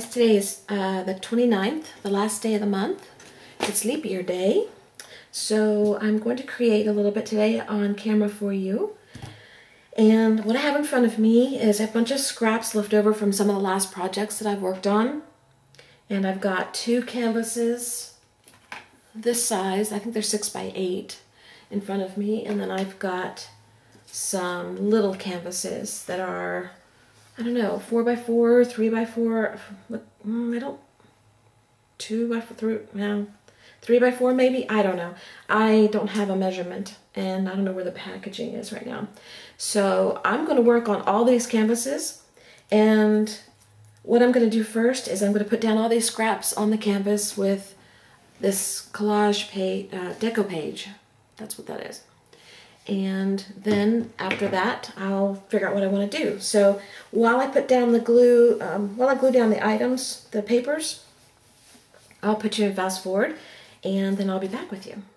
guys, today is the 29th, the last day of the month. It's leap year day. So I'm going to create a little bit today on camera for you. And what I have in front of me is a bunch of scraps left over from some of the last projects that I've worked on. And I've got two canvases this size, I think they're 6 by 8 in front of me. And then I've got some little canvases that are, I don't know, 4 by 4, 3 by 4, I don't, 2 by 3, no, 3 by 4 maybe, I don't know. I don't have a measurement and I don't know where the packaging is right now. So I'm going to work on all these canvases, and what I'm going to do first is I'm going to put down all these scraps on the canvas with this collage page, deco page. That's what that is. And then after that, I'll figure out what I want to do. So while I put down the glue, while I glue down the items, the papers, I'll put you in fast forward, and then I'll be back with you.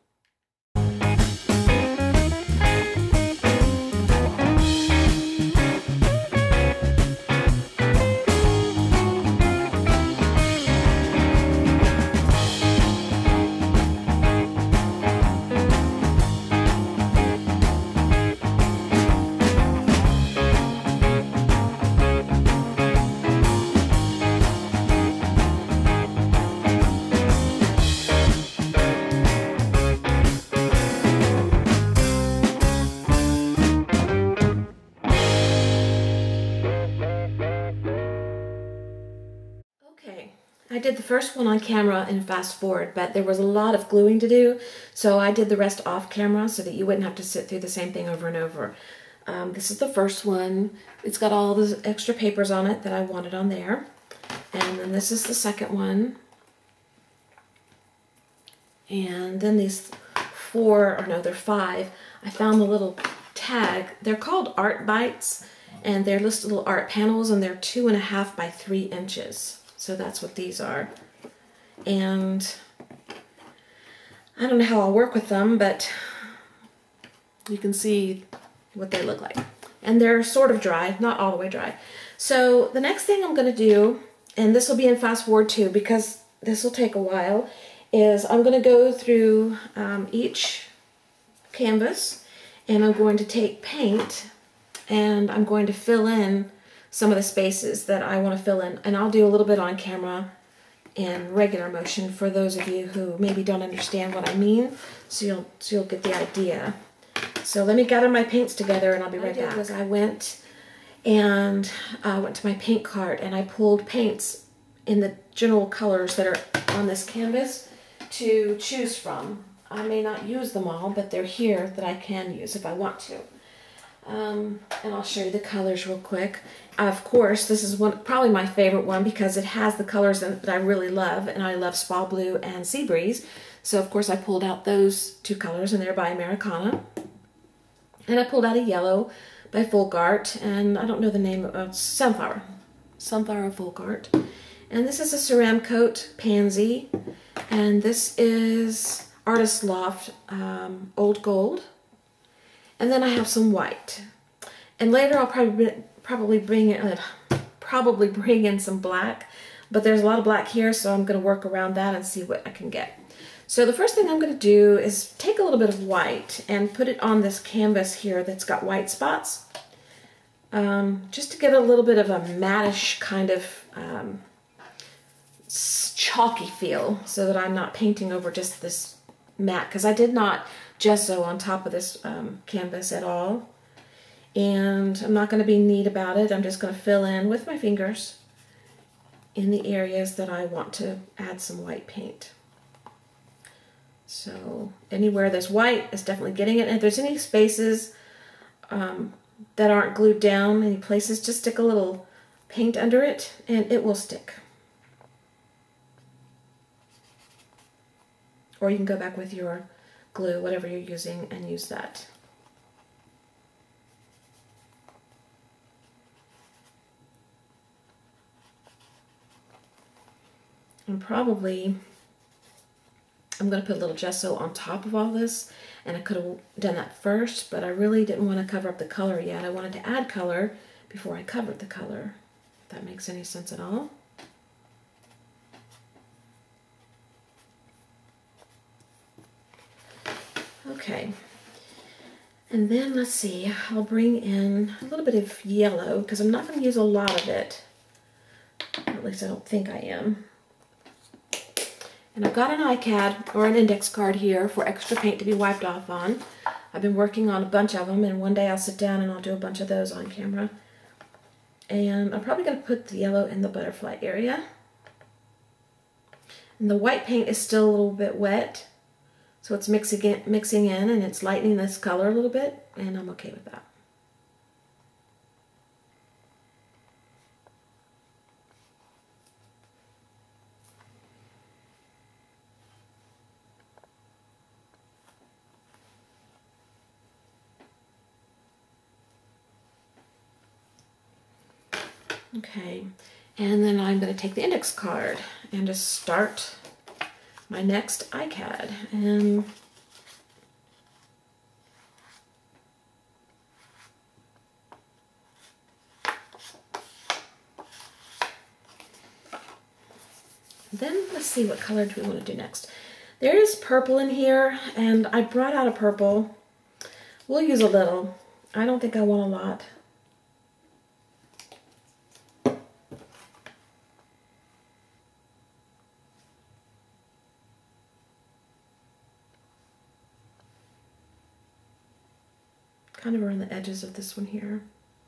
I did the first one on camera in fast forward, but there was a lot of gluing to do, so I did the rest off camera so that you wouldn't have to sit through the same thing over and over. This is the first one. It's got all the extra papers on it that I wanted on there. And then this is the second one. And then these 4, or no, they're 5. I found the little tag. They're called art bites, and they're just little art panels, and they're 2.5 by 3 inches. So that's what these are. And I don't know how I'll work with them, but you can see what they look like. And they're sort of dry, not all the way dry. So the next thing I'm going to do, and this will be in fast forward too because this will take a while, is I'm going to go through each canvas, and I'm going to take paint and I'm going to fill in some of the spaces that I want to fill in, and I'll do a little bit on camera in regular motion for those of you who maybe don't understand what I mean, so you'll get the idea. So let me gather my paints together and I'll be right back. I went to my paint cart and I pulled paints in the general colors that are on this canvas to choose from. I may not use them all, but they're here that I can use if I want to. And I'll show you the colors real quick. Of course, this is probably my favorite one because it has the colors that I really love, and I love Spa Blue and Sea Breeze. So of course I pulled out those 2 colors, and they're by Americana. And I pulled out a yellow by Folgart, and I don't know the name of Sunflower Folgart. And this is a Ceramcoat Pansy, and this is Artist Loft Old Gold. And then I have some white. And later I'll probably bring in some black, but there's a lot of black here, so I'm going to work around that and see what I can get. So the first thing I'm going to do is take a little bit of white and put it on this canvas here that's got white spots, just to get a little bit of a mattish kind of chalky feel, so that I'm not painting over just this matte, because I did not gesso on top of this canvas at all. And I'm not going to be neat about it. I'm just going to fill in with my fingers in the areas that I want to add some white paint. So anywhere there's white is definitely getting it. And if there's any spaces that aren't glued down, any places, just stick a little paint under it and it will stick. Or you can go back with your glue, whatever you're using, and use that. And probably I'm going to put a little gesso on top of all this, and I could have done that first, but I really didn't want to cover up the color yet. I wanted to add color before I covered the color, if that makes any sense at all. Okay. And then let's see, I'll bring in a little bit of yellow because I'm not going to use a lot of it. At least I don't think I am. And I've got an iCad or an index card here for extra paint to be wiped off on. I've been working on a bunch of them, and one day I'll sit down and I'll do a bunch of those on camera. And I'm probably going to put the yellow in the butterfly area. And the white paint is still a little bit wet, so it's mixing in and it's lightening this color a little bit, and I'm okay with that. Okay, and then I'm going to take the index card and just start my next iCad. And then let's see, what color do we want to do next? There is purple in here, and I brought out a purple. We'll use a little. I don't think I want a lot. Kind of around the edges of this one here.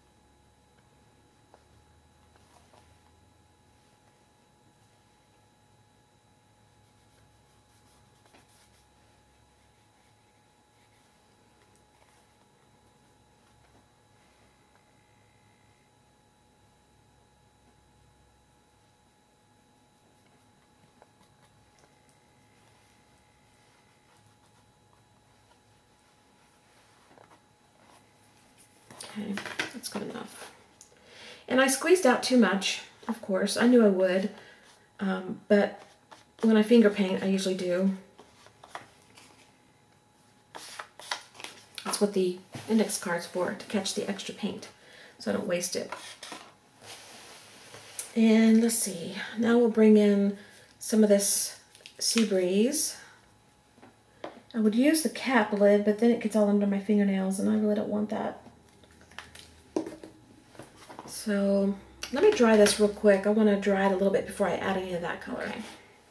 Okay, that's good enough. And I squeezed out too much, of course. I knew I would, but when I finger paint, I usually do. That's what the index card's for, to catch the extra paint, so I don't waste it. And let's see, now we'll bring in some of this Sea Breeze. I would use the cap lid, but then it gets all under my fingernails, and I really don't want that. So let me dry this real quick. I want to dry it a little bit before I add any of that color. Okay.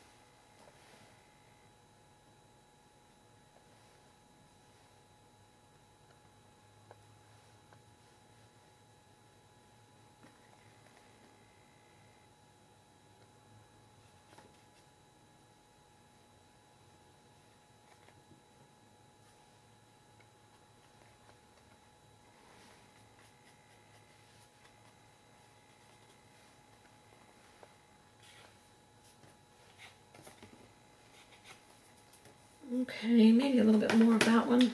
Okay, maybe a little bit more of that one.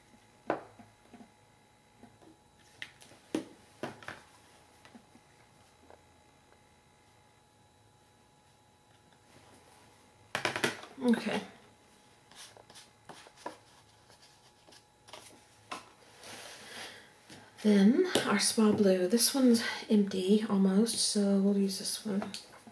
Okay. Then our Spa Blue. This one's empty almost, so we'll use this one.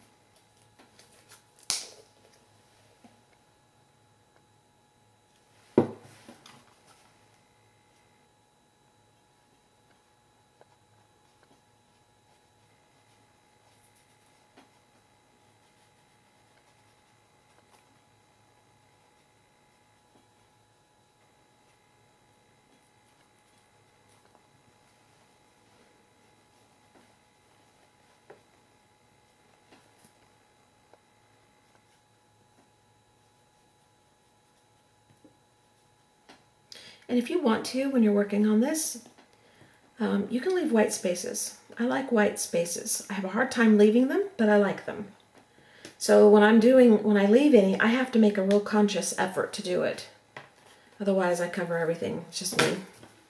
And if you want to, when you're working on this, you can leave white spaces. I like white spaces. I have a hard time leaving them, but I like them. So when I leave any, I have to make a real conscious effort to do it. Otherwise, I cover everything. It's just me.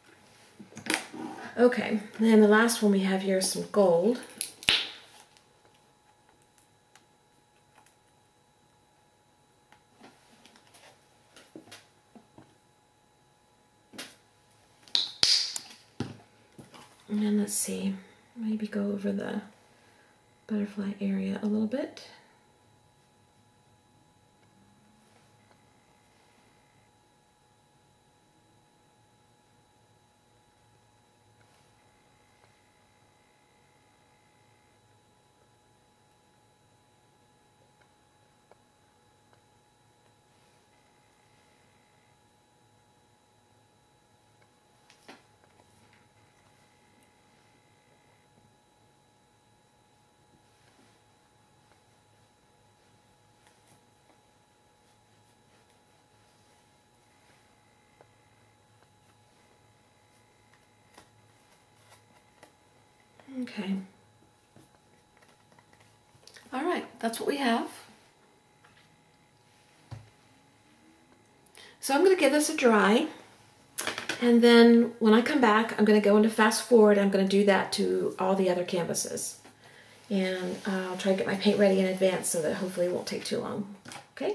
Okay, and the last one we have here is some gold. And then let's see, maybe go over the butterfly area a little bit. Okay. All right, that's what we have. So I'm going to give this a dry, and then when I come back, I'm going to go into fast forward. I'm going to do that to all the other canvases. And I'll try to get my paint ready in advance so that hopefully it won't take too long. Okay?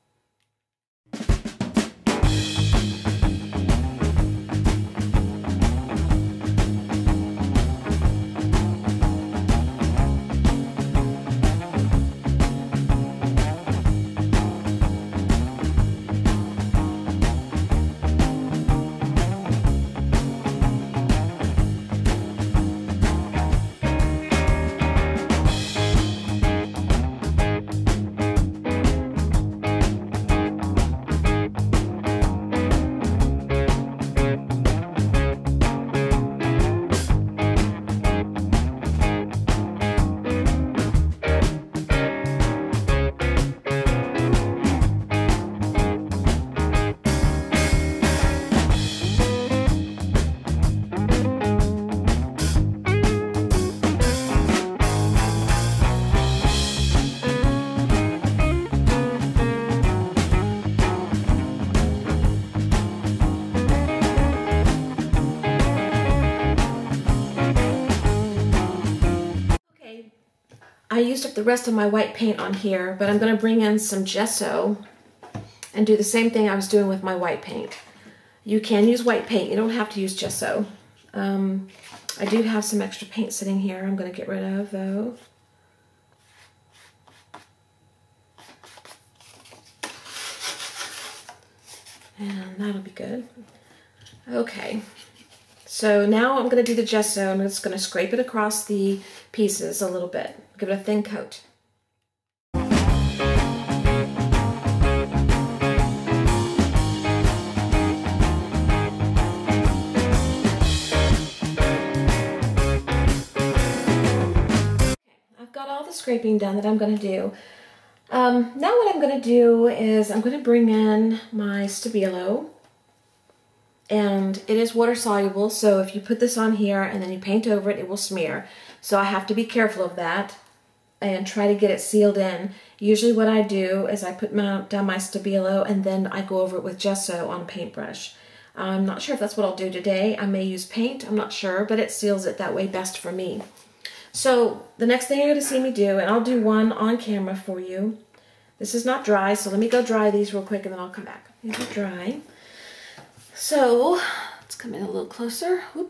I used up the rest of my white paint on here, but I'm going to bring in some gesso and do the same thing I was doing with my white paint. You can use white paint. You don't have to use gesso. I do have some extra paint sitting here I'm going to get rid of, though. And that'll be good. Okay. So now I'm going to do the gesso. I'm just going to scrape it across the pieces a little bit. Give it a thin coat. I've got all the scraping done that I'm going to do. Now what I'm going to do is I'm going to bring in my Stabilo. And it is water soluble, so if you put this on here and then you paint over it, it will smear. So I have to be careful of that and try to get it sealed in. Usually what I do is I put down my Stabilo and then I go over it with gesso on a paintbrush. I'm not sure if that's what I'll do today. I may use paint, I'm not sure, but it seals it that way best for me. So the next thing you're going to see me do, and I'll do one on camera for you. This is not dry, so let me go dry these real quick and then I'll come back. These are dry. So, let's come in a little closer. Whoop.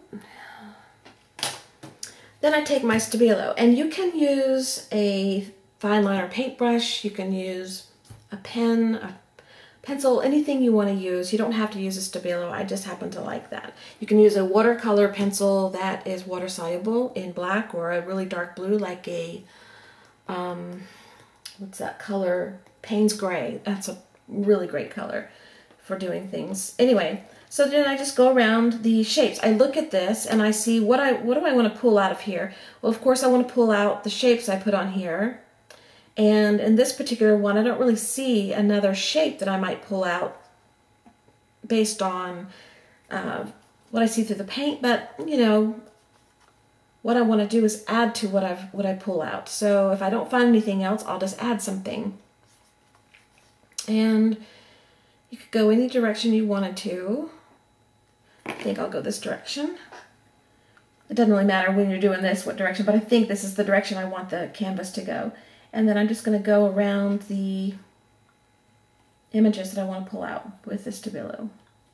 Then I take my Stabilo, and you can use a fine liner paintbrush, you can use a pen, a pencil, anything you want to use. You don't have to use a Stabilo, I just happen to like that. You can use a watercolor pencil that is water soluble in black or a really dark blue like a, what's that color? Payne's Gray. That's a really great color for doing things. Anyway. So then I just go around the shapes. I look at this and I see what do I want to pull out of here? Well, of course I want to pull out the shapes I put on here. And in this particular one, I don't really see another shape that I might pull out based on what I see through the paint. But, you know, what I want to do is add to what I pull out. So if I don't find anything else, I'll just add something. And you could go any direction you wanted to. I think I'll go this direction. It doesn't really matter when you're doing this, what direction, but I think this is the direction I want the canvas to go. And then I'm just going to go around the images that I want to pull out with the Stabilo.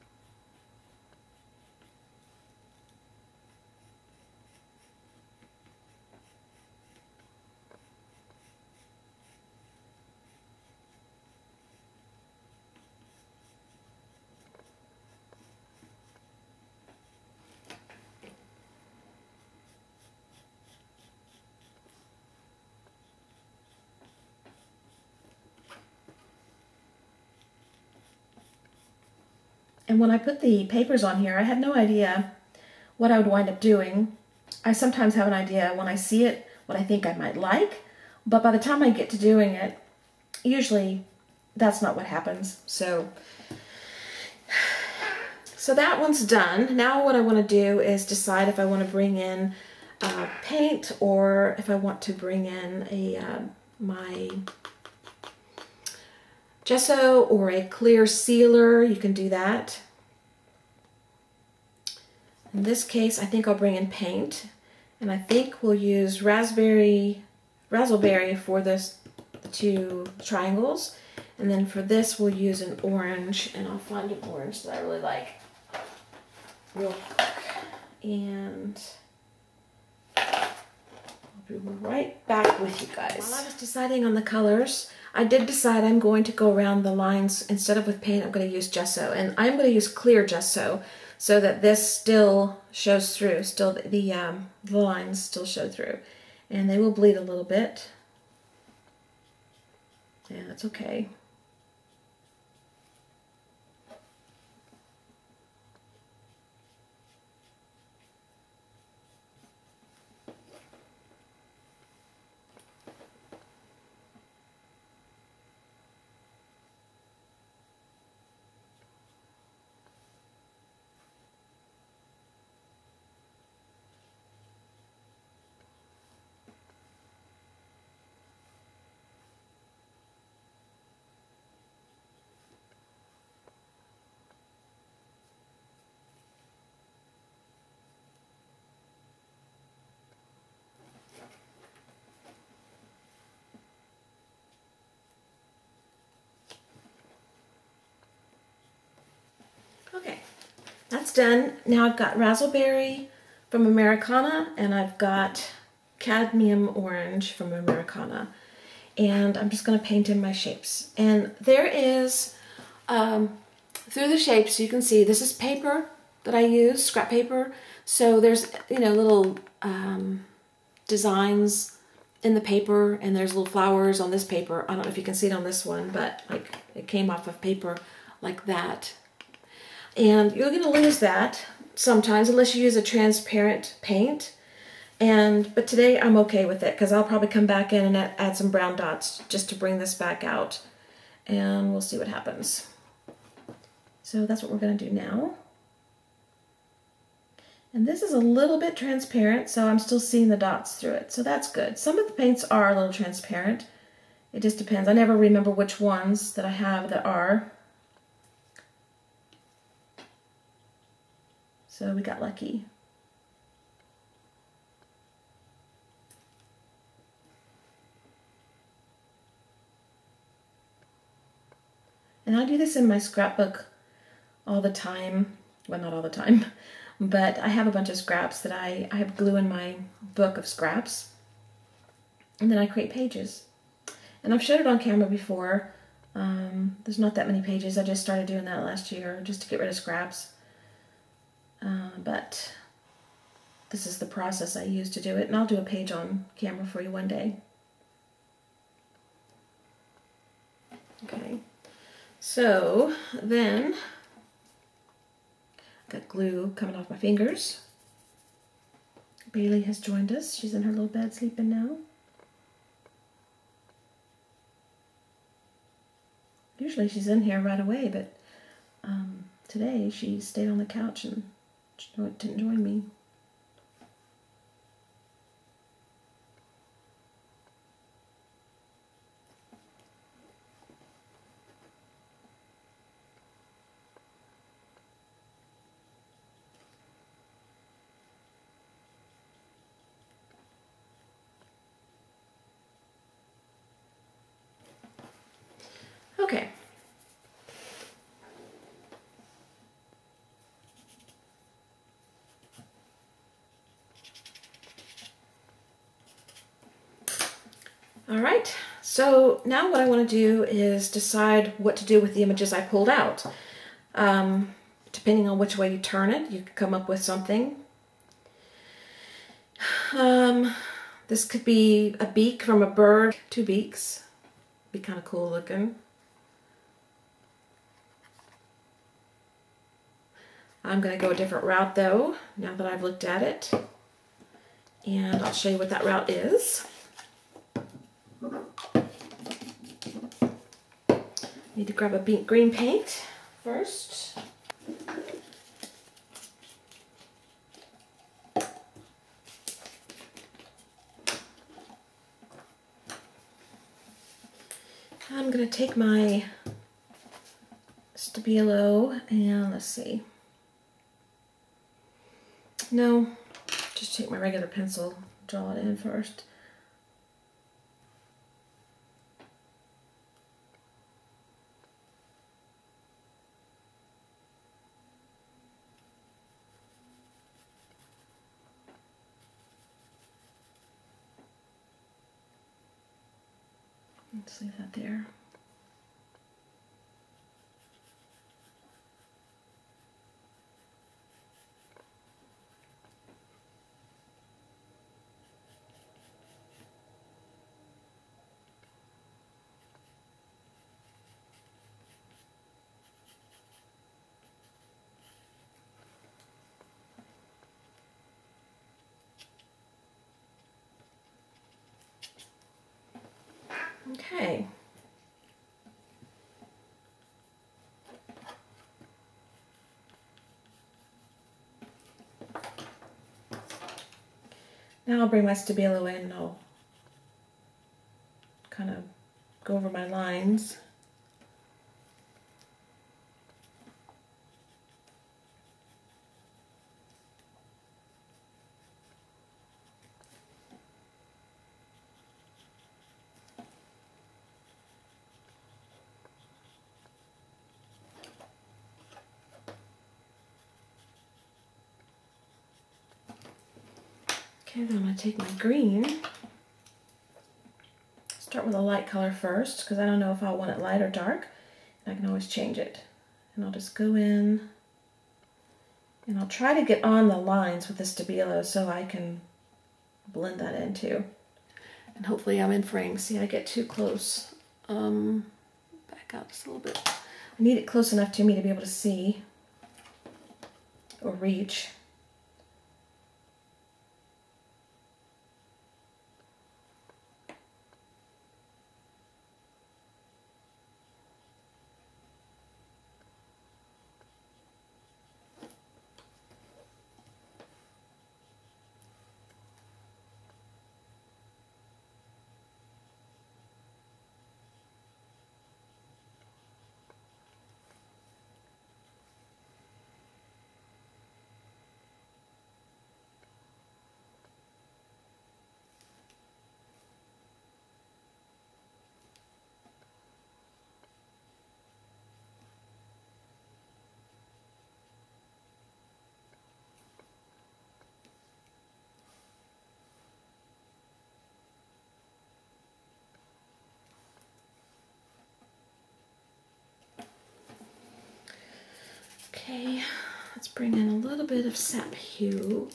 And when I put the papers on here, I had no idea what I would wind up doing. I sometimes have an idea when I see it, what I think I might like, but by the time I get to doing it, usually that's not what happens. So that one's done. Now what I want to do is decide if I want to bring in paint, or if I want to bring in a my gesso or a clear sealer, you can do that. In this case, I think I'll bring in paint, and I think we'll use raspberry for this, the two triangles, and then for this we'll use an orange, and I'll find an orange that I really like real quick, and I'll be right back with you guys. While I was deciding on the colors, I did decide I'm going to go around the lines. Instead of with paint, I'm going to use gesso, and I'm going to use clear gesso so that this still shows through, still the lines still show through, and they will bleed a little bit, and that's okay. Okay, that's done. Now I've got raspberry from Americana, and I've got cadmium orange from Americana, and I'm just going to paint in my shapes. And there is, through the shapes, you can see this is paper that I use, scrap paper. So there's, you know, little designs in the paper, and there's little flowers on this paper. I don't know if you can see it on this one, but like it came off of paper like that. And you're going to lose that sometimes unless you use a transparent paint. But today I'm okay with it because I'll probably come back in and add some brown dots just to bring this back out. And we'll see what happens. So that's what we're going to do now. And this is a little bit transparent, so I'm still seeing the dots through it. So that's good. Some of the paints are a little transparent. It just depends. I never remember which ones that I have that are. So we got lucky. And I do this in my scrapbook all the time. Well, not all the time, but I have a bunch of scraps that I have glue in my book of scraps. And then I create pages. And I've showed it on camera before. There's not that many pages. I just started doing that last year just to get rid of scraps. But this is the process I use to do it, and I'll do a page on camera for you one day. Okay, so then I've got glue coming off my fingers. Bailey has joined us. She's in her little bed sleeping now. Usually she's in here right away, but today she stayed on the couch and didn't join me. Okay. All right, so now what I want to do is decide what to do with the images I pulled out. Depending on which way you turn it, you could come up with something. This could be a beak from a bird, 2 beaks. Be kind of cool looking. I'm going to go a different route though, now that I've looked at it. And I'll show you what that route is. Need to grab a green paint first. I'm going to take my Stabilo and let's see. No, just take my regular pencil, draw it in first. Let's leave that there. Okay. Now I'll bring my Stabilo in and I'll kind of go over my lines. Okay, then I'm going to take my green. Start with a light color first because I don't know if I want it light or dark. I can always change it. And I'll just go in and I'll try to get on the lines with the Stabilo so I can blend that in too. And hopefully I'm in frame. See, I get too close. Back out just a little bit. I need it close enough to me to be able to see or reach. Okay, let's bring in a little bit of sap hue.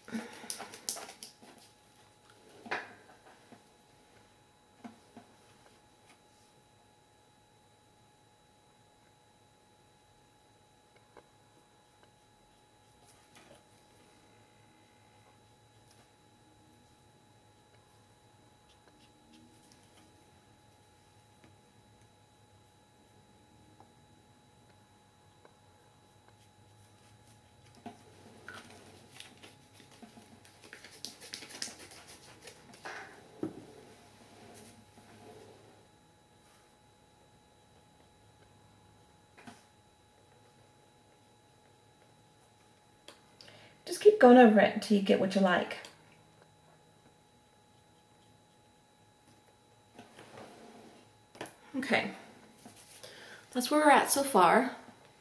Just keep going over it until you get what you like. Okay, that's where we're at so far.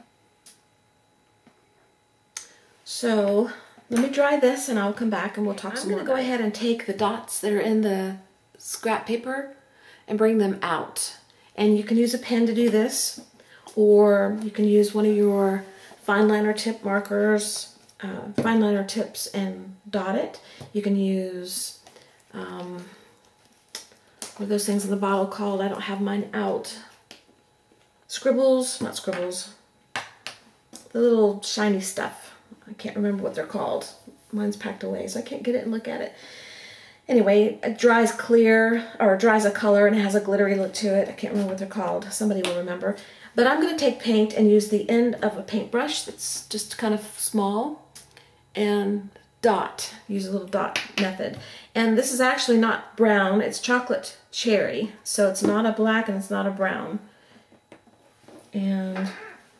So let me dry this and I'll come back and we'll talk some more. I'm going to go ahead and take the dots that are in the scrap paper and bring them out. And you can use a pen to do this, or you can use one of your fine liner tip markers, fine liner tips, and dot it. You can use, what are those things in the bottle called? I don't have mine out. Scribbles, not scribbles. The little shiny stuff. I can't remember what they're called. Mine's packed away, so I can't get it and look at it. Anyway, it dries clear, or dries a color and it has a glittery look to it. I can't remember what they're called. Somebody will remember. But I'm going to take paint and use the end of a paintbrush that's just kind of small and dot, use a little dot method. And this is actually not brown, it's chocolate cherry. So it's not a black and it's not a brown. And I'm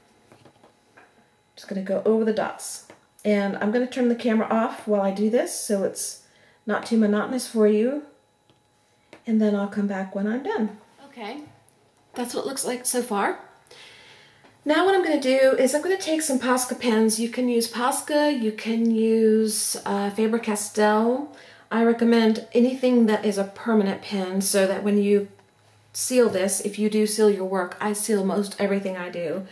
just gonna go over the dots. And I'm gonna turn the camera off while I do this so it's not too monotonous for you. And then I'll come back when I'm done. Okay, that's what it looks like so far. Now what I'm going to do is I'm going to take some Posca pens. You can use Posca, you can use Faber-Castell. I recommend anything that is a permanent pen so that when you seal this, if you do seal your work, I seal most everything I do.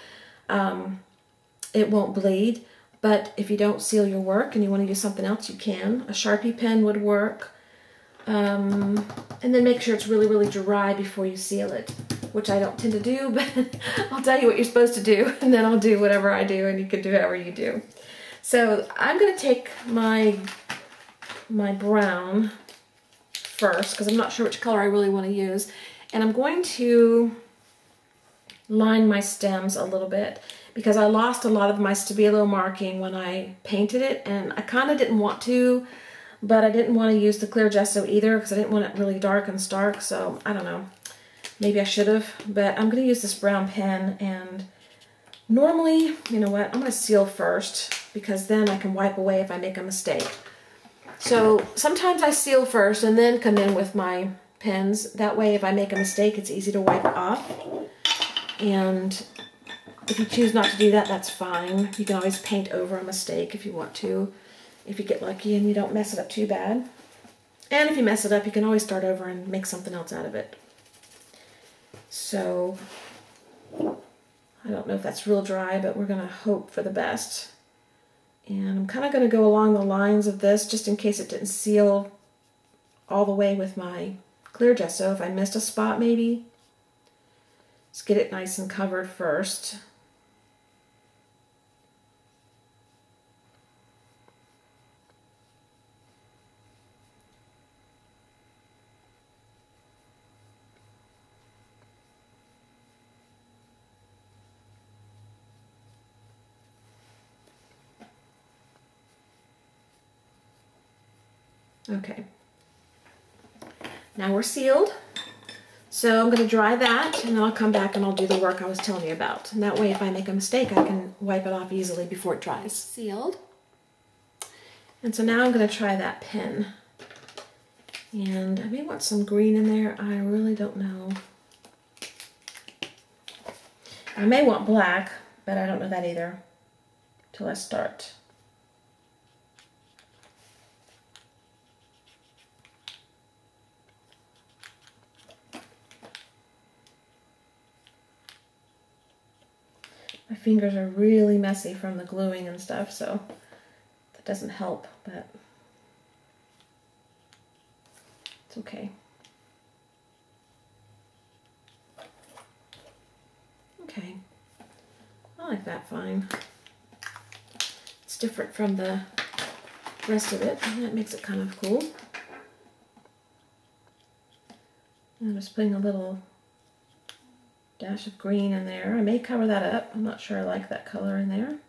It won't bleed, but if you don't seal your work and you want to use something else, you can. A Sharpie pen would work. And then make sure it's really, really dry before you seal it, which I don't tend to do, but I'll tell you what you're supposed to do, and then I'll do whatever I do, and you can do whatever you do. So I'm going to take my brown first, because I'm not sure which color I really want to use, and I'm going to line my stems a little bit, because I lost a lot of my stabilo marking when I painted it, and I kind of didn't want to, but I didn't want to use the clear gesso either because I didn't want it really dark and stark, so I don't know. Maybe I should have, but I'm going to use this brown pen, and normally, you know what, I'm going to seal first because then I can wipe away if I make a mistake. So sometimes I seal first and then come in with my pens. That way if I make a mistake, it's easy to wipe it off. And if you choose not to do that, that's fine. You can always paint over a mistake if you want to, if you get lucky and you don't mess it up too bad. And if you mess it up, you can always start over and make something else out of it. So, I don't know if that's real dry, but we're going to hope for the best. And I'm kind of going to go along the lines of this, just in case it didn't seal all the way with my clear gesso. If I missed a spot, maybe. Let's get it nice and covered first. Okay, now we're sealed, so I'm going to dry that and then I'll come back and I'll do the work I was telling you about. And that way if I make a mistake I can wipe it off easily before it dries. Sealed. And so now I'm going to try that pen. And I may want some green in there, I really don't know. I may want black, but I don't know that either till I start. My fingers are really messy from the gluing and stuff, so that doesn't help, but it's okay. Okay, I like that fine. It's different from the rest of it, and that makes it kind of cool. I'm just putting a little dash of green in there. I may cover that up. I'm not sure I like that color in there.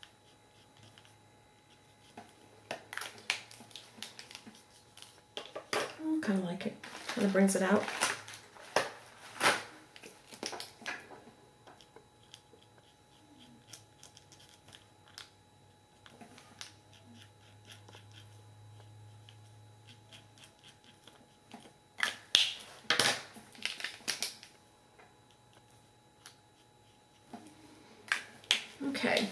I kind of like it. Kind of brings it out. Okay,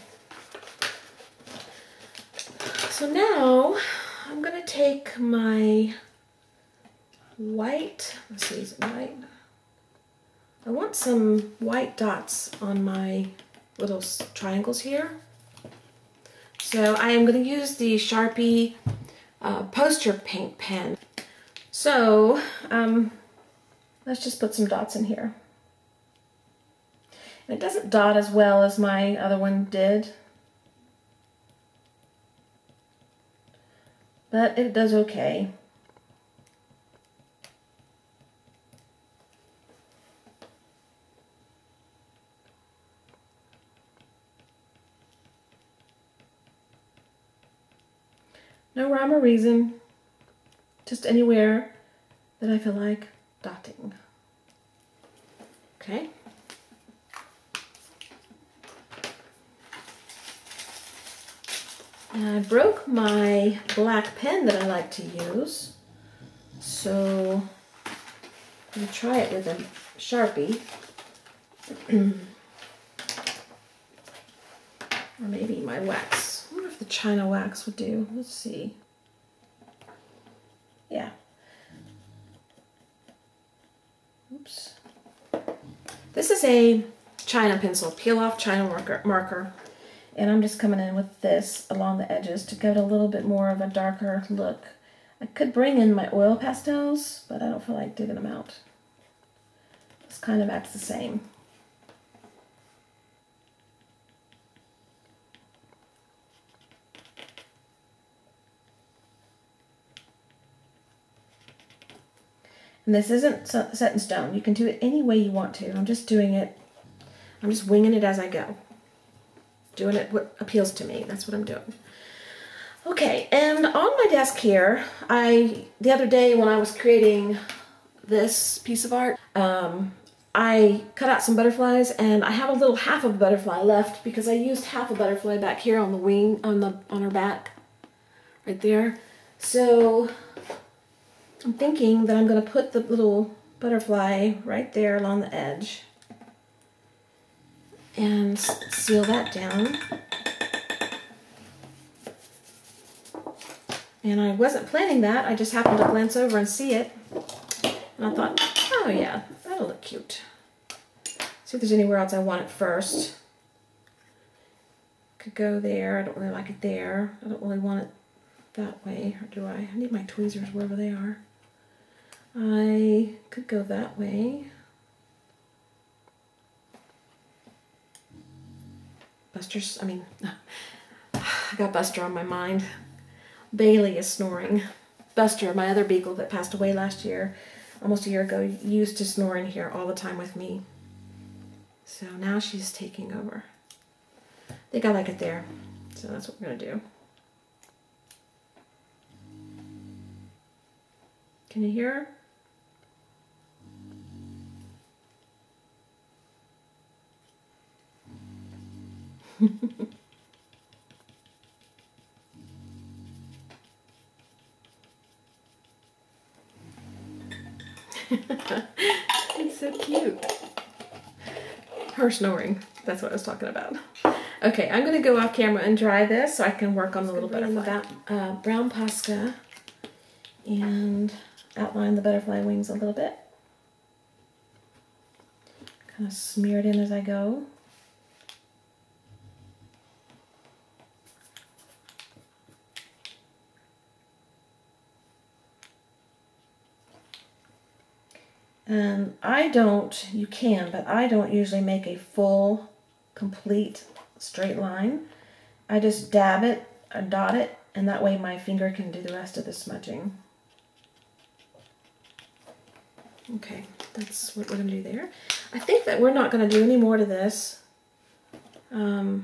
so now I'm going to take my white, let's see, is it white? I want some white dots on my little triangles here. So I am going to use the Sharpie poster paint pen. So let's just put some dots in here. It doesn't dot as well as my other one did, but it does okay. No rhyme or reason, just anywhere that I feel like dotting. Okay. And I broke my black pen that I like to use, so I'm going to try it with a Sharpie. Or maybe my wax. I wonder if the China wax would do. Let's see. Yeah. Oops. This is a China pencil, peel off China marker. And I'm just coming in with this along the edges to give it a little bit more of a darker look. I could bring in my oil pastels, but I don't feel like digging them out. This kind of acts the same. And this isn't set in stone. You can do it any way you want to. I'm just doing it, I'm just winging it as I go. Doing it what appeals to me. That's what I'm doing. Okay, and on my desk here, the other day when I was creating this piece of art, I cut out some butterflies, and I have a little half of a butterfly left because I used half a butterfly back here on the wing, on her back, right there. So I'm thinking that I'm going to put the little butterfly right there along the edge and seal that down. And I wasn't planning that, I just happened to glance over and see it. And I thought, oh yeah, that'll look cute. See if there's anywhere else I want it first. Could go there, I don't really like it there. I don't really want it that way, or do I? I need my tweezers wherever they are. I could go that way. I got Buster on my mind. Bailey is snoring. Buster, my other beagle that passed away last year, almost a year ago, used to snore in here all the time with me. So now she's taking over. I think I like it there. So that's what we're going to do. Can you hear her? It's so cute. Her snoring. That's what I was talking about. Okay, I'm going to go off camera and dry this so I can work on the little butterfly. Brown Posca and outline the butterfly wings a little bit. Kind of smear it in as I go. And I don't, you can, but I don't usually make a full, complete straight line. I just dab it or dot it, and that way my finger can do the rest of the smudging. Okay, that's what we're going to do there. I think that we're not going to do any more to this. Oh,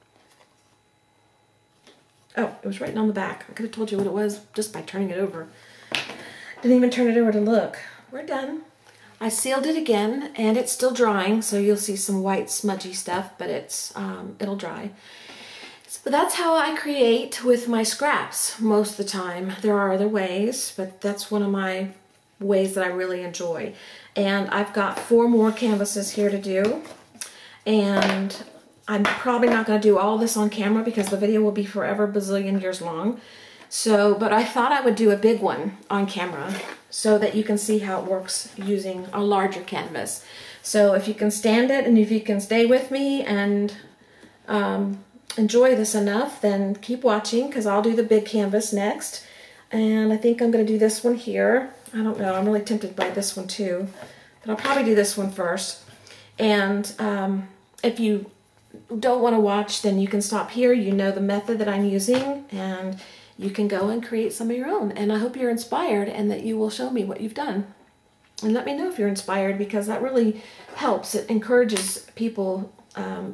it was written on the back. I could have told you what it was just by turning it over. Didn't even turn it over to look. We're done. I sealed it again, and it's still drying, so you'll see some white smudgy stuff, but it'll dry. So that's how I create with my scraps most of the time. There are other ways, but that's one of my ways that I really enjoy. And I've got 4 more canvases here to do, and I'm probably not going to do all this on camera because the video will be forever bazillion years long. So, but I thought I would do a big one on camera so that you can see how it works using a larger canvas. So if you can stand it and if you can stay with me and enjoy this enough, then keep watching because I'll do the big canvas next. And I think I'm going to do this one here. I don't know, I'm really tempted by this one too, but I'll probably do this one first. And if you don't want to watch, then you can stop here. You know the method that I'm using, and you can go and create some of your own. And I hope you're inspired and that you will show me what you've done. And let me know if you're inspired, because that really helps. It encourages people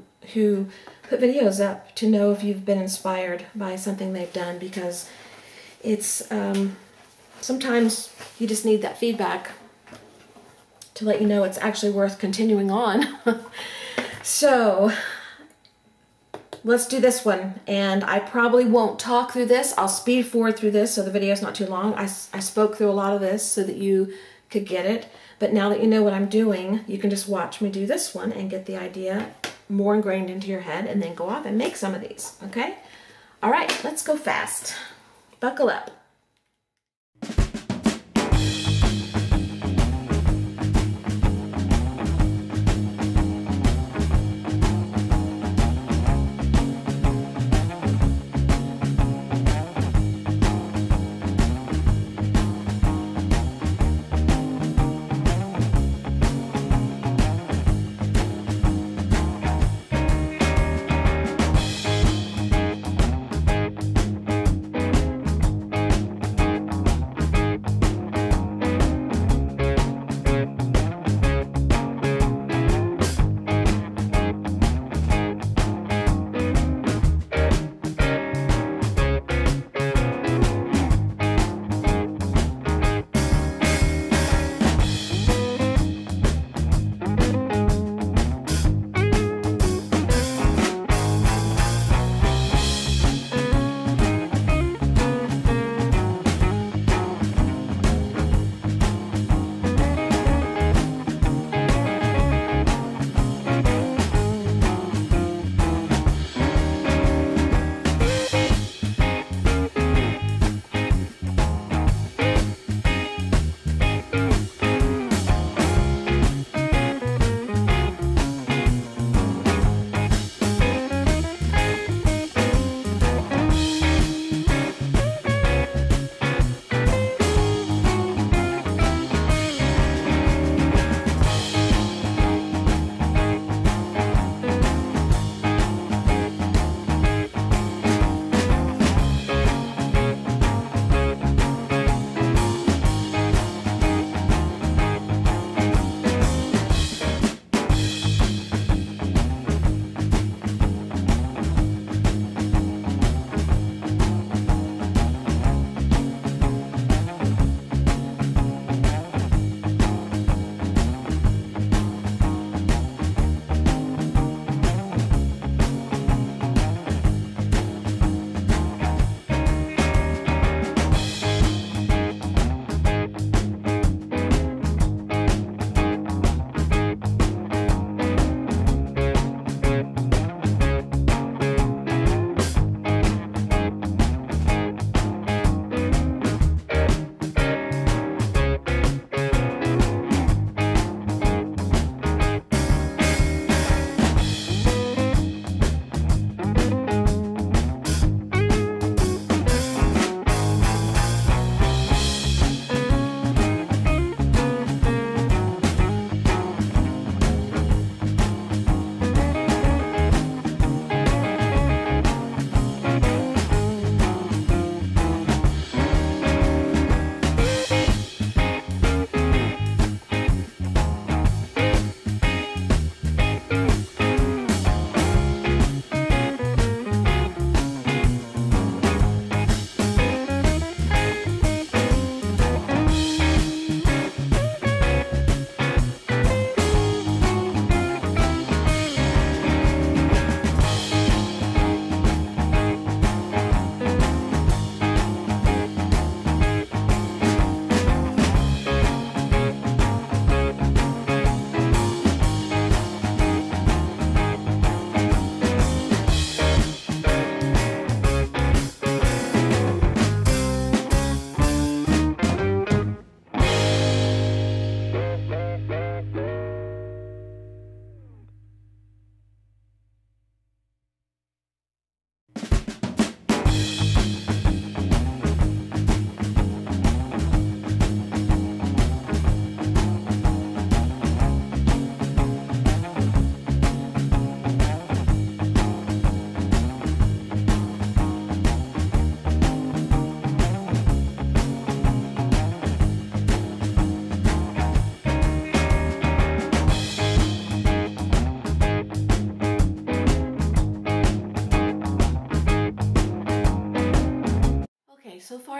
who put videos up to know if you've been inspired by something they've done, because it's sometimes you just need that feedback to let you know it's actually worth continuing on. So let's do this one, and I probably won't talk through this. I'll speed forward through this so the video's not too long. I spoke through a lot of this so that you could get it, but now that you know what I'm doing, you can just watch me do this one and get the idea more ingrained into your head, and then go off and make some of these, okay? All right, let's go fast. Buckle up.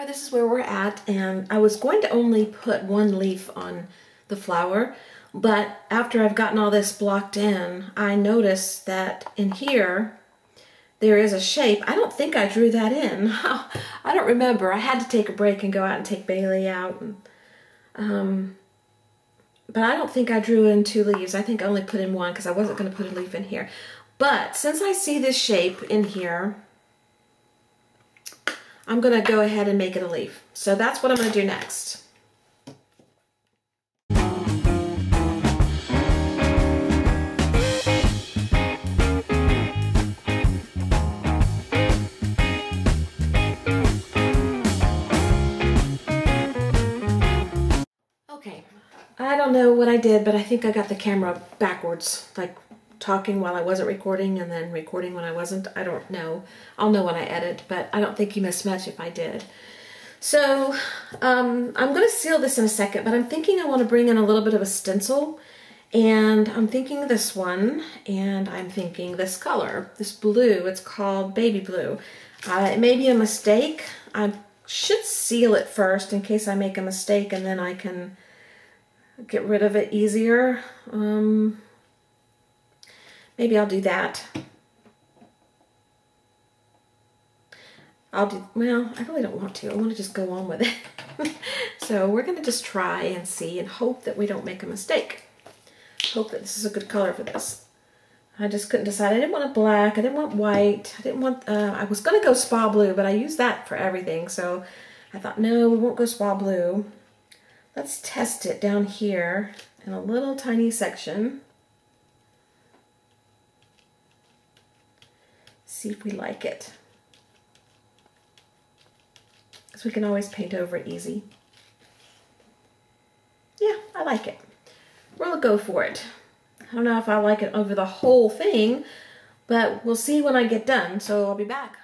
flower, this is where we're at, and I was going to only put one leaf on the flower, but after I've gotten all this blocked in, I noticed that in here there is a shape. I don't think I drew that in. I don't remember. I had to take a break and go out and take Bailey out. And, but I don't think I drew in 2 leaves. I think I only put in 1 because I wasn't going to put a leaf in here. But since I see this shape in here, I'm going to go ahead and make it a leaf. So that's what I'm going to do next. Okay, I don't know what I did, but I think I got the camera backwards, like talking while I wasn't recording and then recording when I wasn't. I don't know. I'll know when I edit, but I don't think you missed much if I did. So I'm going to seal this in a second, but I'm thinking I want to bring in a little bit of a stencil, and I'm thinking this one, and I'm thinking this color, this blue. It's called baby blue. It may be a mistake. I should seal it first in case I make a mistake, and then I can get rid of it easier. Maybe I'll do that. Well, I really don't want to. I want to just go on with it. So we're going to just try and see and hope that we don't make a mistake. Hope that this is a good color for this. I just couldn't decide. I didn't want a black. I didn't want white. I didn't want, I was going to go spa blue, but I use that for everything. So I thought, no, we won't go spa blue. Let's test it down here in a little tiny section. See if we like it. Because we can always paint over it easy. Yeah, I like it. We'll go for it. I don't know if I like it over the whole thing, but we'll see when I get done, so I'll be back.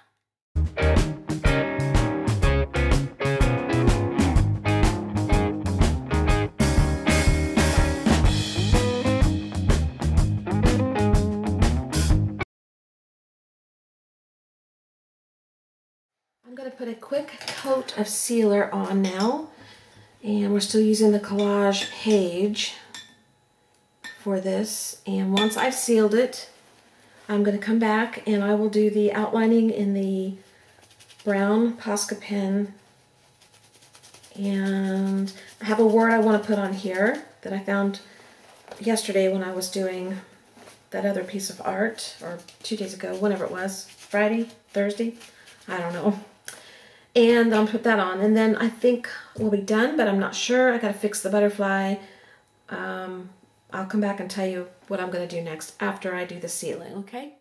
I'm going to put a quick coat of sealer on now, and we're still using the collage page for this. And once I've sealed it, I'm going to come back and I will do the outlining in the brown Posca pen. And I have a word I want to put on here that I found yesterday when I was doing that other piece of art, or 2 days ago, whenever it was, Friday, Thursday, I don't know. And I'll put that on, and then I think we'll be done, but I'm not sure. I gotta fix the butterfly. I'll come back and tell you what I'm gonna do next after I do the sealing, okay?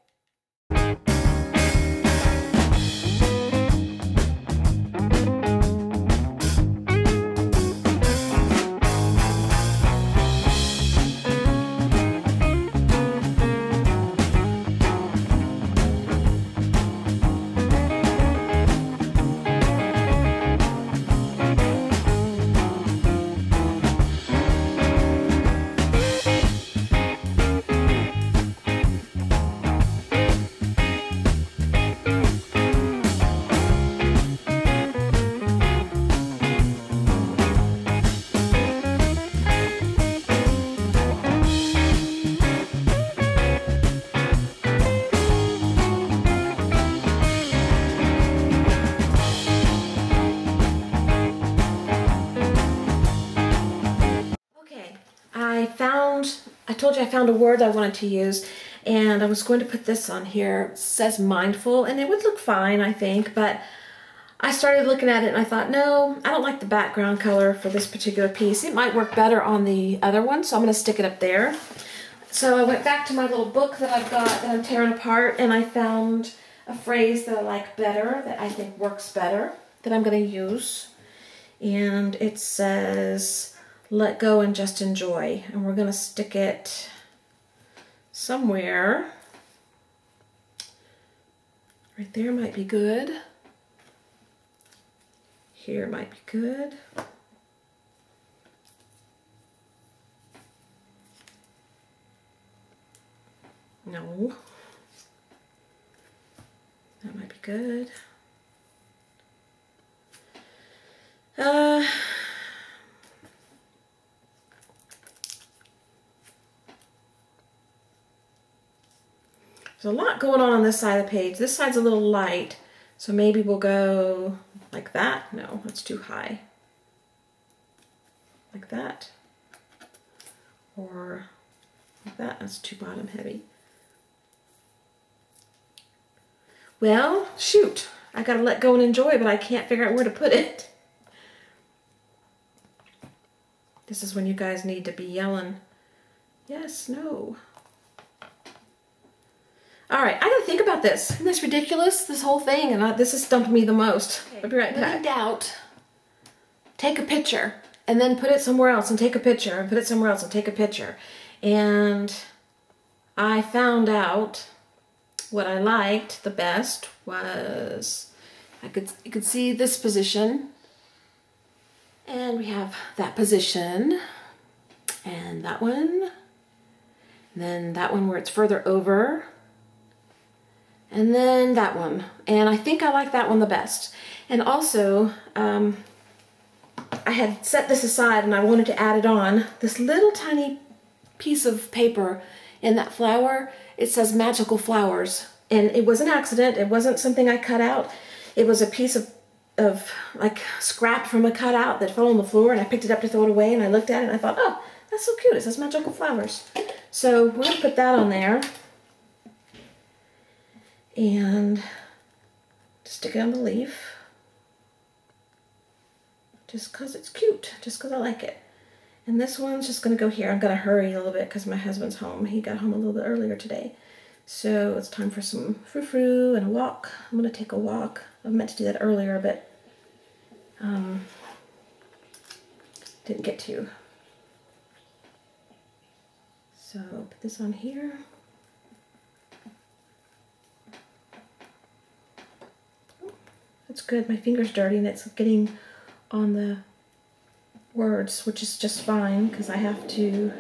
I told you I found a word I wanted to use, and I was going to put this on here. It says mindful, and it would look fine, I think, but I started looking at it and I thought, no, I don't like the background color for this particular piece. It might work better on the other one, so I'm going to stick it up there. So I went back to my little book that I've got that I'm tearing apart, and I found a phrase that I like better, that I think works better, that I'm going to use. And it says, let go and just enjoy. And we're going to stick it somewhere. Right there might be good. Here might be good. No. That might be good. There's a lot going on this side of the page. This side's a little light, so maybe we'll go like that. No, that's too high. Like that. Or like that. That's too bottom heavy. Well, shoot. I gotta let go and enjoy, but I can't figure out where to put it. This is when you guys need to be yelling, yes, no. All right, I gotta think about this. Isn't this ridiculous, this whole thing? And this has stumped me the most. Okay. I'll be right back. When in doubt, take a picture and then put it somewhere else and take a picture and put it somewhere else and take a picture. And I found out what I liked the best was, you could see this position, and we have that position, and that one, and then that one where it's further over, and then that one. And I think I like that one the best. And also, I had set this aside and I wanted to add it on. This little tiny piece of paper in that flower, it says magical flowers. And it was an accident. It wasn't something I cut out. It was a piece of like scrap from a cutout that fell on the floor, and I picked it up to throw it away, and I looked at it and I thought, oh, that's so cute. It says magical flowers. So we're going to put that on there. And stick it on the leaf. Just because it's cute. Just because I like it. And this one's just going to go here. I'm going to hurry a little bit because my husband's home. He got home a little bit earlier today. So it's time for some frou-frou and a walk. I'm going to take a walk. I meant to do that earlier, but didn't get to. So put this on here. Oh, that's good. My finger's dirty and it's getting on the words, which is just fine because I have to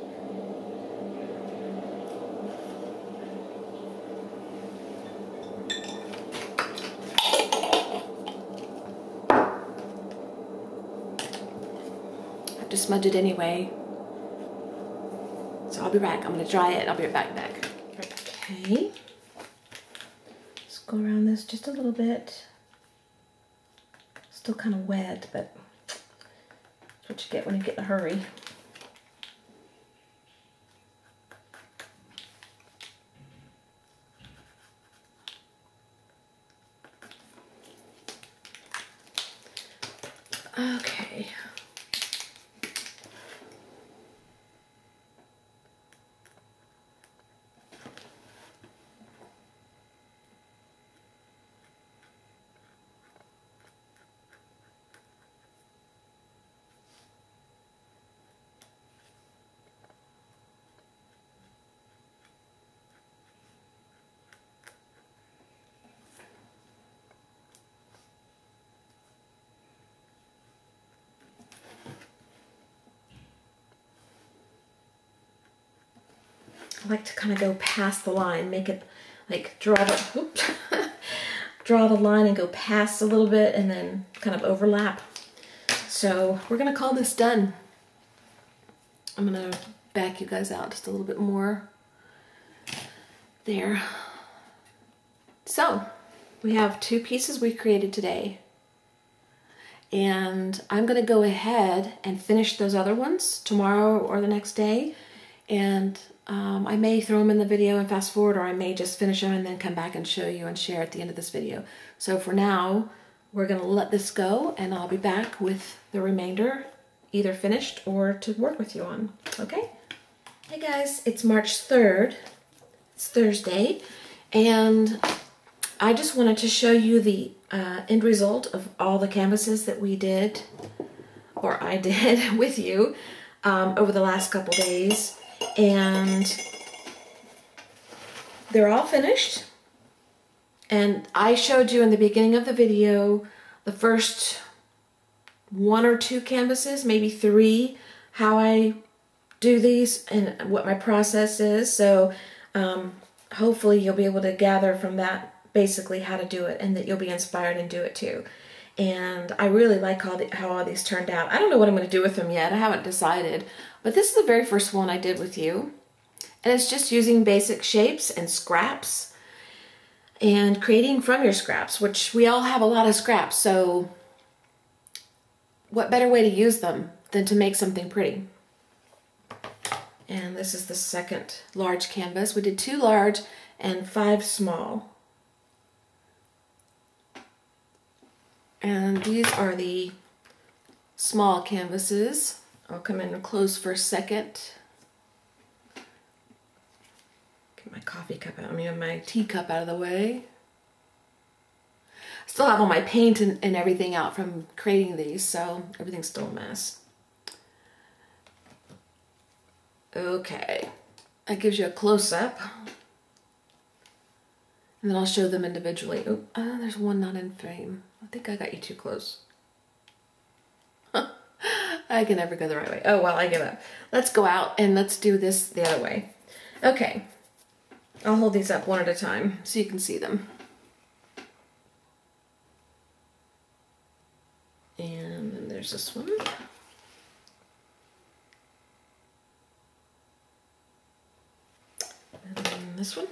smudge it anyway. So I'll be back. I'm going to dry it. I'll be right back. Okay. Let's go around this just a little bit. Still kind of wet, but that's what you get when you get in a hurry. Okay. I like to kind of go past the line, make it like draw the, oops, draw the line and go past a little bit and then kind of overlap. So we're gonna call this done. I'm gonna back you guys out just a little bit more. There. So we have two pieces we created today. And I'm gonna go ahead and finish those other ones tomorrow or the next day. And I may throw them in the video and fast forward, or I may just finish them and then come back and show you and share at the end of this video. So for now, we're gonna let this go and I'll be back with the remainder, either finished or to work with you on, okay? Hey guys, it's March 3rd, it's Thursday, and I just wanted to show you the end result of all the canvases that we did, or I did with you over the last couple days. And they're all finished. And I showed you in the beginning of the video the first 1 or 2 canvases, maybe 3, how I do these and what my process is. So hopefully you'll be able to gather from that basically how to do it, and that you'll be inspired and do it too. And I really like how all these turned out. I don't know what I'm going to do with them yet. I haven't decided. But this is the very first one I did with you. And it's just using basic shapes and scraps and creating from your scraps, which we all have a lot of scraps. So what better way to use them than to make something pretty? And this is the second large canvas. We did 2 large and 5 small. And these are the small canvases. I'll come in close for a second. Get my coffee cup out, my teacup out of the way. I still have all my paint and everything out from creating these, so everything's still a mess. Okay, that gives you a close-up. And then I'll show them individually. Oh, there's one not in frame. I think I got you too close. I can never go the right way. Oh, well, I give up. Let's go out and let's do this the other way. Okay, I'll hold these up one at a time so you can see them. And then there's this one. And then this one.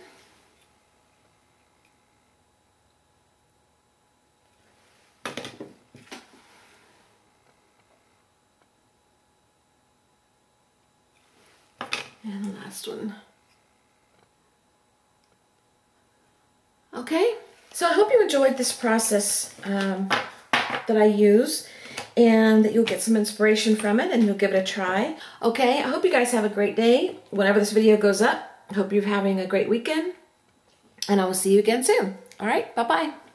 And the last one. Okay, so I hope you enjoyed this process that I use, and that you'll get some inspiration from it and you'll give it a try. Okay, I hope you guys have a great day. Whenever this video goes up, I hope you're having a great weekend, and I will see you again soon. All right, bye-bye.